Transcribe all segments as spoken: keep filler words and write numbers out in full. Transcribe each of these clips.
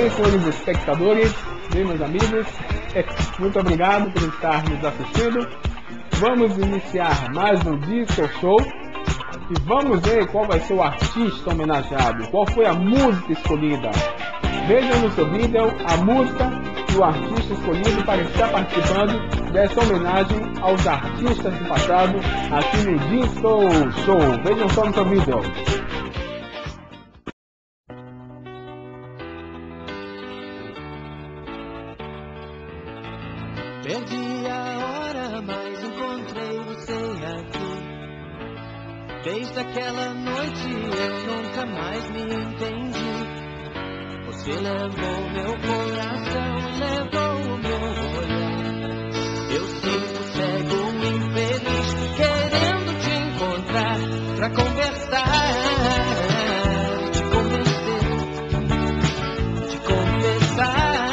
bem, senhores espectadores, bem, meus amigos? Muito obrigado por estar nos assistindo. Vamos iniciar mais um Disco Show e vamos ver qual vai ser o artista homenageado, qual foi a música escolhida. Vejam no seu vídeo a música e o artista escolhido para estar participando dessa homenagem aos artistas do passado aqui no Disco Show. Vejam só no seu vídeo. Perdi a hora, mas encontrei você aqui. Desde aquela noite eu nunca mais me entendi. Você levou meu coração, levou o meu olhar. Eu sigo cego, infeliz, querendo te encontrar pra conversar, te convencer, te confessar.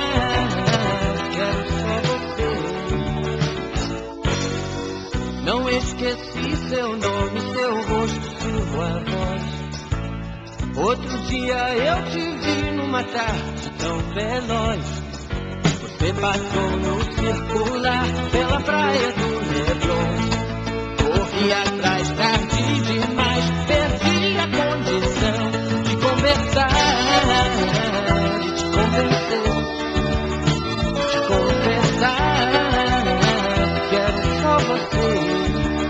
Não esqueci seu nome, seu rosto, sua voz. Outro dia eu te vi numa tarde tão veloz. Você passou no circular pela praia do Leblon. Corri atrás, tarde demais, perdi a condição de conversar, de te convencer, de confessar. Quero só você.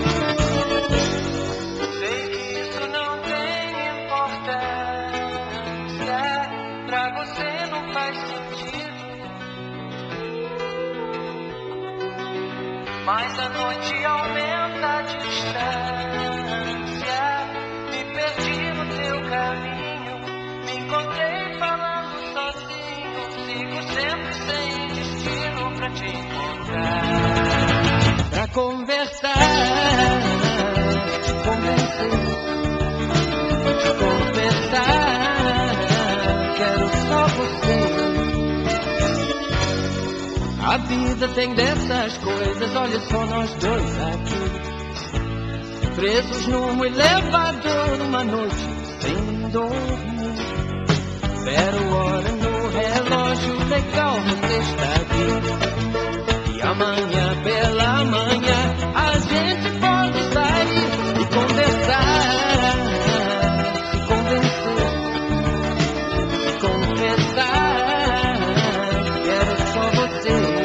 Mas a noite aumenta a distância. Me perdi no teu caminho. Me encontrei falando sozinho. Sigo sempre sem destino pra te encontrar, pra conversar, te convencer, te confessar. Quero só você. A vida tem dessas coisas, olha só nós dois aqui, presos num elevador numa noite sem dormir. Zero hora no relógio, legal você está aqui. E amanhã pela manhã a gente pode sair e conversar, se convencer, se confessar. Quero só você.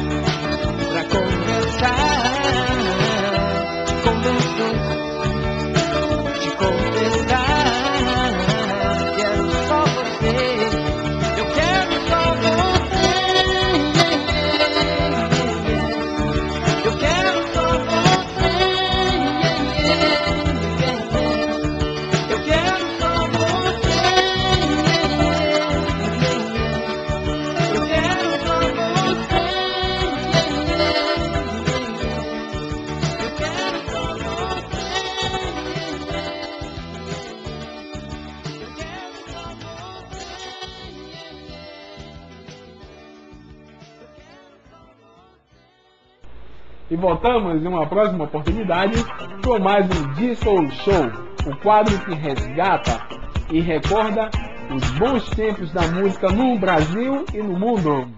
E voltamos em uma próxima oportunidade com mais um Disco Show, o quadro que resgata e recorda os bons tempos da música no Brasil e no mundo.